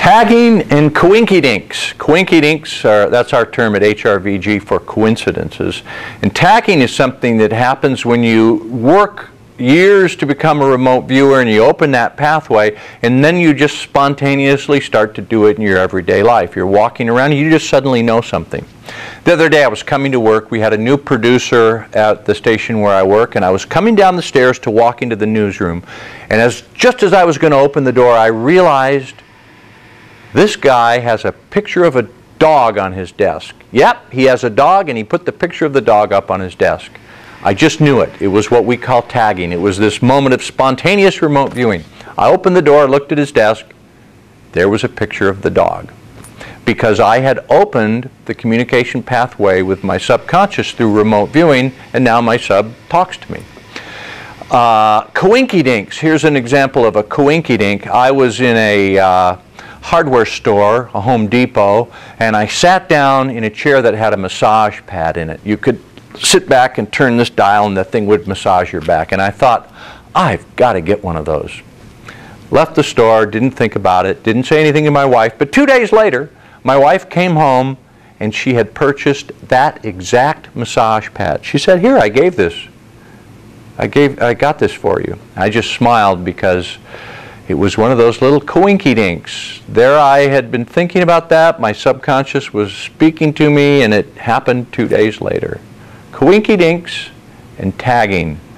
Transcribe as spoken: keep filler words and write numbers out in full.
Tagging and coinkydinks. Coinkydinks, are, that's our term at H R V G for coincidences. And tagging is something that happens when you work years to become a remote viewer and you open that pathway and then you just spontaneously start to do it in your everyday life. You're walking around and you just suddenly know something. The other day I was coming to work. We had a new producer at the station where I work, and I was coming down the stairs to walk into the newsroom, and as just as I was going to open the door, I realized this guy has a picture of a dog on his desk. Yep, he has a dog, and he put the picture of the dog up on his desk. I just knew it. It was what we call tagging. It was this moment of spontaneous remote viewing. I opened the door, looked at his desk. There was a picture of the dog. Because I had opened the communication pathway with my subconscious through remote viewing, and now my sub talks to me. Uh, coinkydinks. Here's an example of a coinkydink. I was in a uh, hardware store, a Home Depot, and I sat down in a chair that had a massage pad in it. You could sit back and turn this dial and the thing would massage your back. And I thought, I've got to get one of those. Left the store, didn't think about it, didn't say anything to my wife, but two days later, my wife came home and she had purchased that exact massage pad. She said, here, I gave this. I, gave, I got this for you. I just smiled because it was one of those little coinkydinks. There I had been thinking about that. My subconscious was speaking to me, and it happened two days later. Coinkydinks and tagging.